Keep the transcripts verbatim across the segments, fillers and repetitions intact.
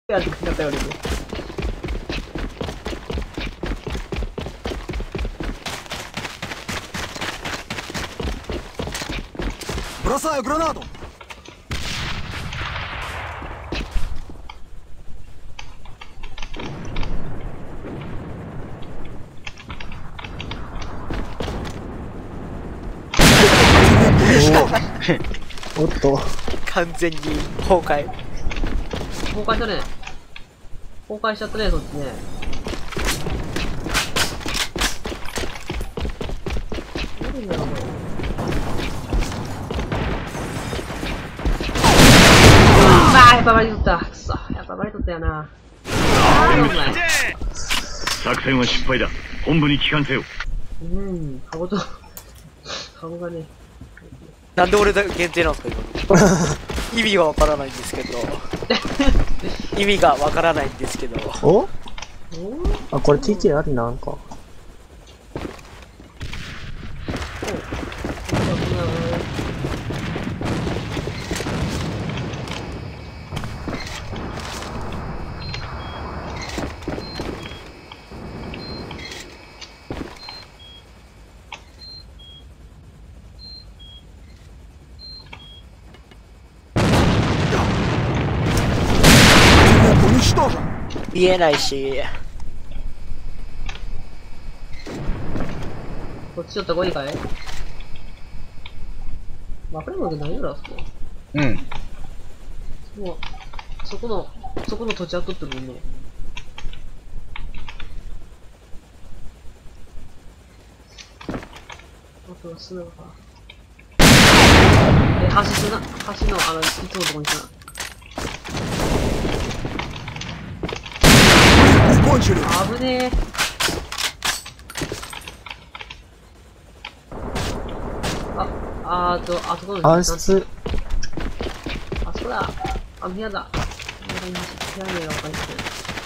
やってくれたよ、俺。 Бросаю гранату! おっと完全に崩壊。 崩壊したね。崩壊しちゃったね、そっちね。何だろう、これ。あー、やっぱバリ取った。くそ、やっぱバリ取ったよな。あー、お前。 作戦は失敗だ。本部に帰還せよ。 うん、カゴと、カゴがね。 なんで俺だ限定なんですか今の。意味がわからないんですけど。意味がわからないんですけど。 おあ、これ ティーケー ありなんか。 見えないし。 こっちちょっと来いかい。まあ、これまで何やろ、あそこ。 うん。 もう、そこの、そこの土地は取ってるもんね。あとはすぐか。え、橋すな。橋の、あの、いつものとこにすな。危ねえ。あ、あーと、あそこの。 暗室。 あそこだ。あ、部屋だ。部屋には分かりません。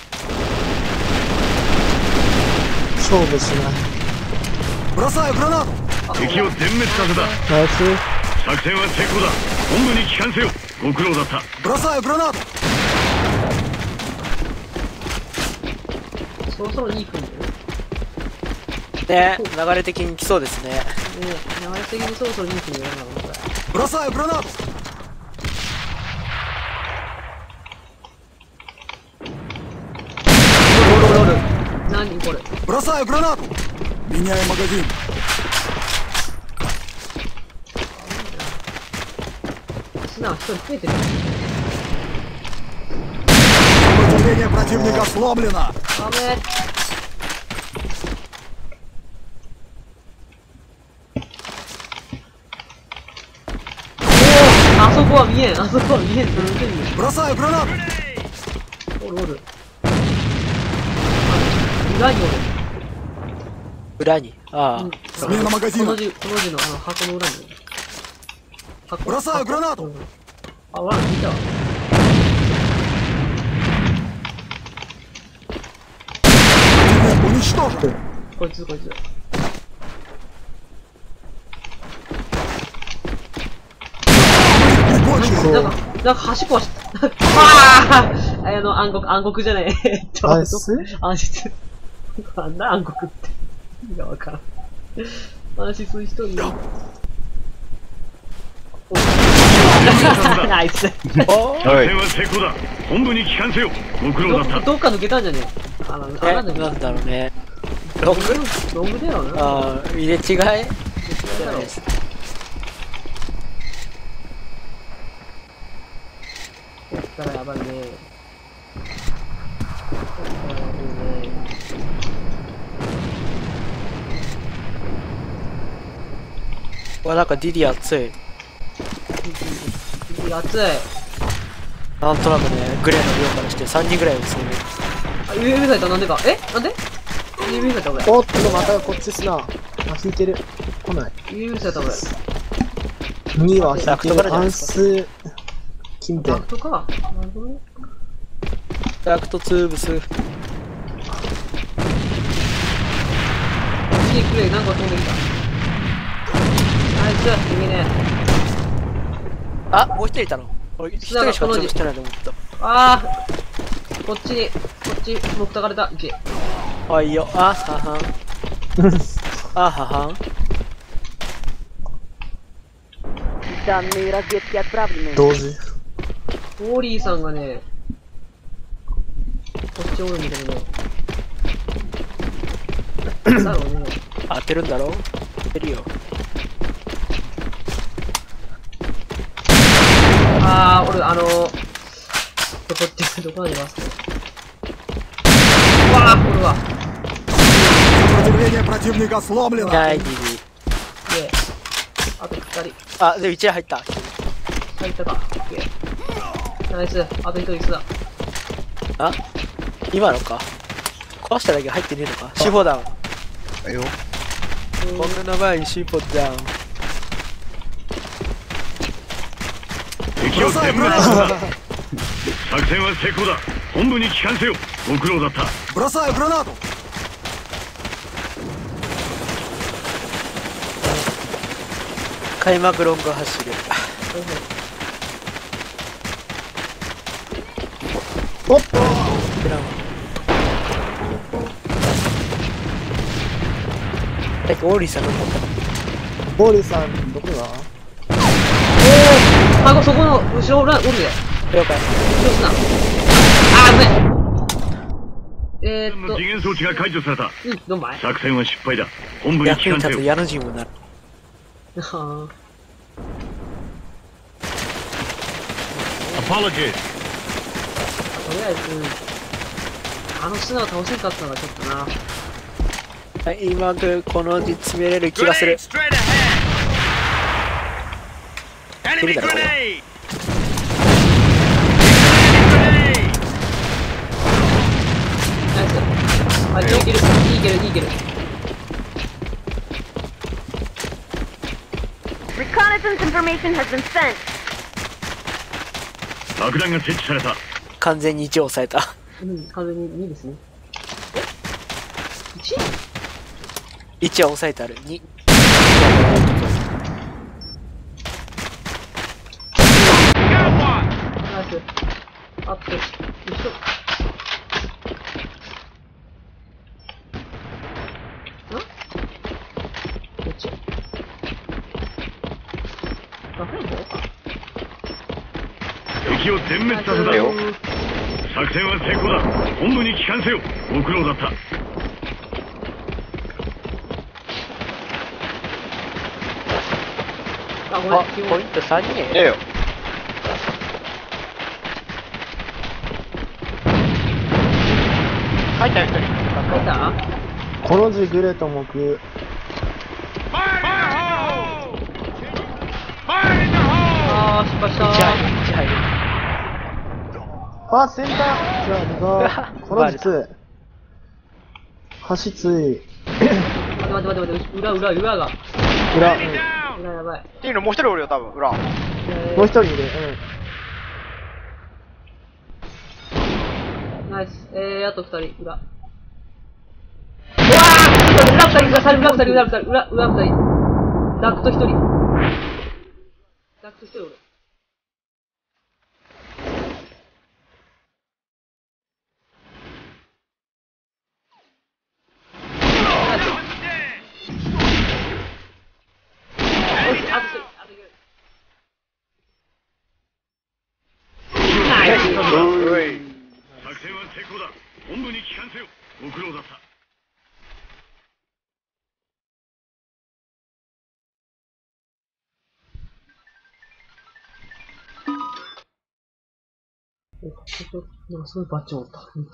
勝負しない。 Бросаю гранату! 敵を全滅させた。 ナイス。 作戦は成功だ。本部に帰還せよ。ご苦労だった。 Бросаю гранату! そろそろいい組んだよ。 ね、流れ的に来そうですね。 ねえ、流れ的にそろそろいい組んだよな、これ。 Бросаю гранату! ロールロール。何これ。 Бросаю гранату! Меняю магазин! 素直一人増えてる。 Сопротивление противника сломлено! あべえ。あそこは見えん、あそこは見えん、見えん。 Бросаю гранату! おるおる。裏におる。 裏に。ああ。 Смена この магазина! 字、この字のあの箱の裏におる。箱。 Бросаю гранату! あ、わら、見たわ。 Уничтожен! こいつ、こいつ。なんか、なんか端壊した。ああ、あの、暗黒、暗黒じゃない。えっと、 暗室暗室。なんだ暗黒って。意味がわからん。暗室一人。ナイス。 作戦は成功だ。本部に帰還せよ。ご苦労だった。 どっか抜けたんじゃねえ。あの、あえ、 なんだなんだろうね。ロングロングだよな。 ああ、入れ違いじゃないです。 やったらやばいね。やったらやばいね。 わ、なんかディディ熱い。 熱い。 なんとなくね、グレーの量からしてさんにんぐらいですね。 あ、ユーエム された、なんでか。えなんで ?ユーエム された俺。 おっと、またこっちですな。あ、引いてる。来ない。 ユーエム された俺。 には引いてダクトからる。暗じゃないですか室。近ダ辺。 クトか。なるほどね。 ダクトツーブス。 次くれ、なんか飛んできた。あいつ、君ね。 あ、もう一人いたの。俺一人しか潰してないと思った。 あこっちに、こっち、持ったかれた。いけ。 あ、いいよ。あ、ははん。あ、ははん。 Данные разведки отправлены. 同時。 ウォーリーさんがね、こっちおるんだけど。なんだろうね。 当てるんだろ当てるよ。 あー、俺、あのー、どこって、どこまでいますか。うわー、これは。 Сопротивление противника сломлено. 大事に。 で、あと二人。 あ、で、一台入った。 入ったか。で、ナイス。あと一人ですだ。 あ今のか。壊しただけ入ってねえのか。シーフォーダウン。 はいよ。 僕の前にシーフォーダウン。 敵を全部撃つんだ。作戦は成功だ。本部に帰還せよ。ご苦労だった。 Бросаю гранату. 開幕ロング走る。 おっとベラン。え、オーリーさんの方ボーリーさん、どこだ？ あ、そこの後ろ裏、おるで。 了解。 後ろすな。あー、ごめん。えーっと、 次元装置が解除された。 うん、どんまい。 作戦は失敗だ。本部に役に帰還せよ。 立つ矢の字にもなる。 あー。 Apologies。 とりあえず、あの砂を倒せんかったのがちょっとな。 はい、今このに詰めれる気がする。いるだろこれ。 ナイス。あ、いけるいける。いいいけるいいいける。 Reconnaissance information has been sent. 爆弾が設置された。 完全にいちを抑えた。 うん、完全ににですね。え ?いち? いちは抑えてある。に。 ナイス。あって、一緒。んどっちあ、これ方か。 敵を全滅させたよ。作戦は成功だ。本部に帰還せよ。ご苦労だった。 あ、ごめん。 あ、ポイントさんにん。 ええよ。 書いた人に。 書いたこの字グレと目。 あー、失敗したいち入る。いち入る。 あ、先端じゃあ、この実。橋つい。 待って待って待って待って、裏裏裏が。 裏、うん。 裏やばい。 っていうのもう一人おるよ、多分、裏。 えーもう一人いる。 ナイス。えー、あと二人、裏。うわー裏二人、裏二人、裏二人、裏二人、裏、裏二人。ダクト一人。ダクト一人おる。よし、あと一人、あと一人。ナイス。 作戦は成功だ。本部に帰還せよ。ご苦労だった。 お、ここ、なんかすごいバッチ持った。